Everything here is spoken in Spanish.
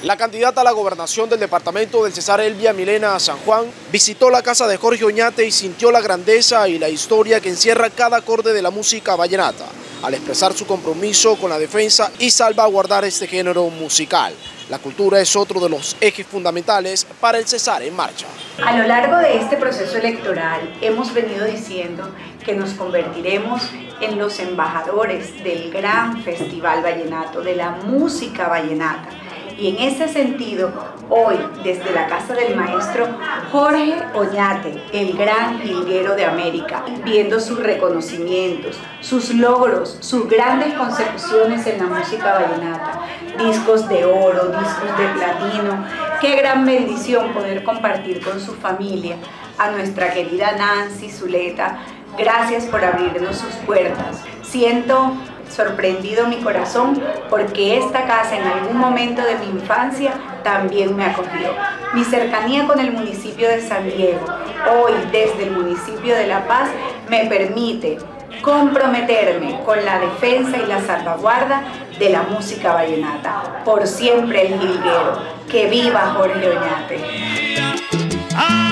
La candidata a la gobernación del departamento del Cesar, Elvia Milena San Juan, visitó la casa de Jorge Oñate y sintió la grandeza y la historia que encierra cada acorde de la música vallenata, al expresar su compromiso con la defensa y salvaguardar este género musical. La cultura es otro de los ejes fundamentales para el Cesar en Marcha. A lo largo de este proceso electoral hemos venido diciendo que nos convertiremos en los embajadores del gran festival vallenato, de la música vallenata. Y en ese sentido, hoy, desde la casa del maestro Jorge Oñate, el gran jilguero de América, viendo sus reconocimientos, sus logros, sus grandes consecuciones en la música vallenata, discos de oro, discos de platino, qué gran bendición poder compartir con su familia, a nuestra querida Nancy Zuleta, gracias por abrirnos sus puertas. Siento sorprendido mi corazón porque esta casa en algún momento de mi infancia también me acogió. Mi cercanía con el municipio de San Diego, hoy desde el municipio de La Paz, me permite comprometerme con la defensa y la salvaguarda de la música vallenata. Por siempre el jilguero. ¡Que viva Jorge Oñate!